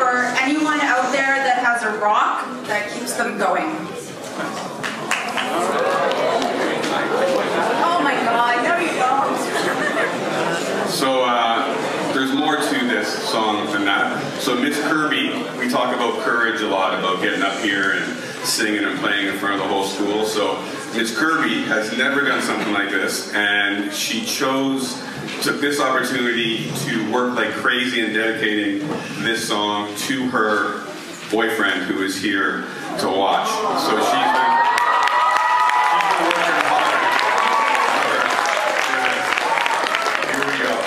for anyone out there that has a rock that keeps them going. Oh my God, no you don't. So there's more to this song than that. So Miss Kirby, we talk about courage a lot, about getting up here and singing and playing in front of the whole school. So Miss Kirby has never done something like this, and she took this opportunity to work like crazy in dedicating this song to her boyfriend who is here to watch. So she's been working hard. Here we go.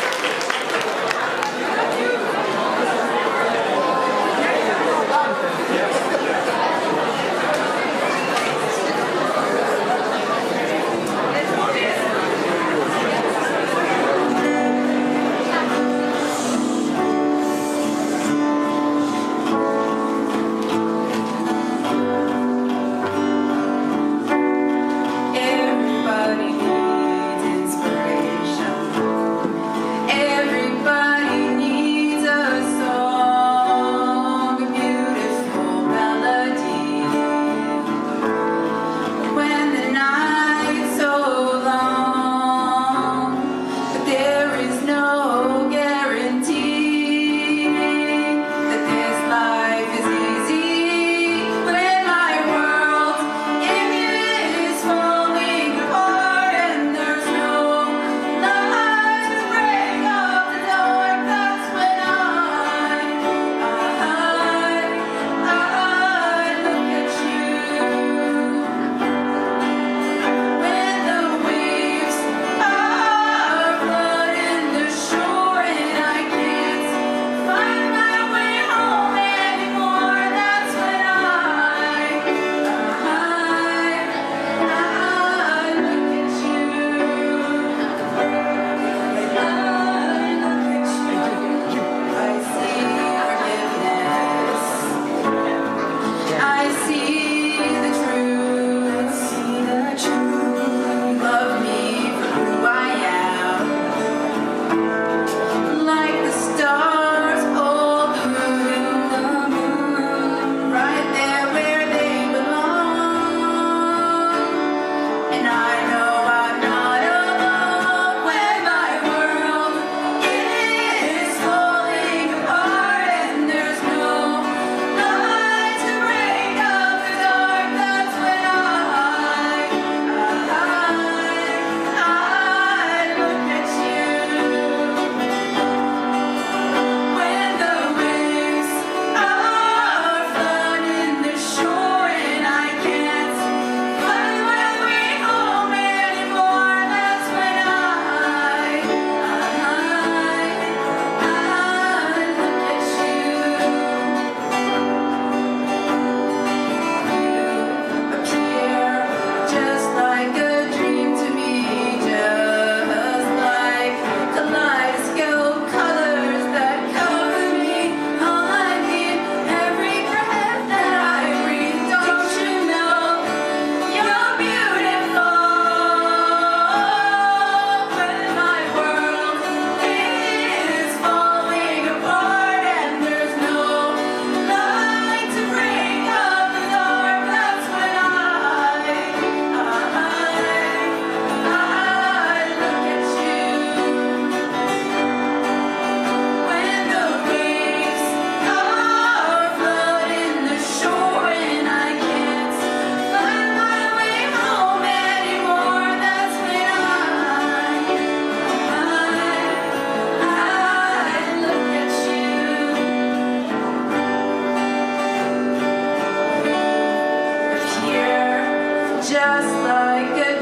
Just like a